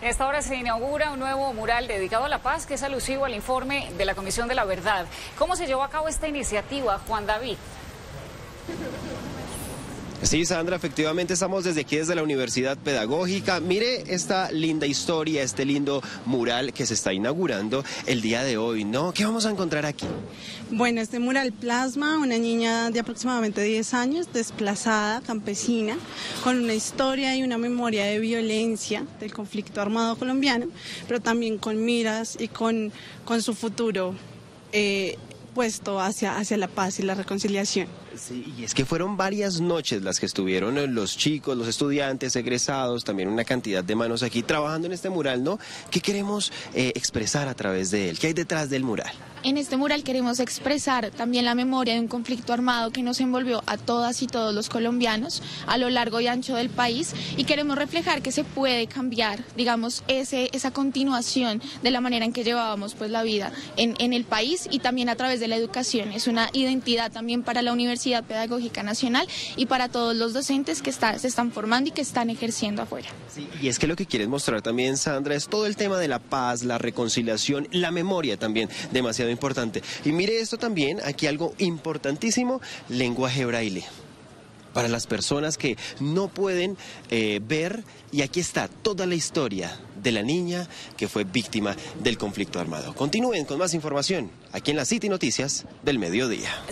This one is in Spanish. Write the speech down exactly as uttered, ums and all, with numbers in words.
A esta hora se inaugura un nuevo mural dedicado a la paz que es alusivo al informe de la Comisión de la Verdad. ¿Cómo se llevó a cabo esta iniciativa, Juan David? Sí, Sandra, efectivamente estamos desde aquí, desde la Universidad Pedagógica. Mire esta linda historia, este lindo mural que se está inaugurando el día de hoy, ¿no? ¿Qué vamos a encontrar aquí? Bueno, este mural plasma una niña de aproximadamente diez años, desplazada, campesina, con una historia y una memoria de violencia del conflicto armado colombiano, pero también con miras y con, con su futuro eh, puesto hacia, hacia la paz y la reconciliación. Sí, y es que fueron varias noches las que estuvieron los chicos, los estudiantes, egresados, también una cantidad de manos aquí trabajando en este mural, ¿no? ¿Qué queremos eh, expresar a través de él? ¿Qué hay detrás del mural? En este mural queremos expresar también la memoria de un conflicto armado que nos envolvió a todas y todos los colombianos a lo largo y ancho del país, y queremos reflejar que se puede cambiar, digamos, ese, esa continuación de la manera en que llevábamos pues la vida en, en el país, y también a través de la educación. Es una identidad también para la Universidad Pedagógica Nacional y para todos los docentes que está, se están formando y que están ejerciendo afuera. Sí, y es que lo que quieres mostrar también, Sandra, es todo el tema de la paz, la reconciliación, la memoria también, demasiado importante. Y mire esto también, aquí algo importantísimo, lenguaje braille. Para las personas que no pueden eh, ver, y aquí está toda la historia de la niña que fue víctima del conflicto armado. Continúen con más información aquí en la City Noticias del Mediodía.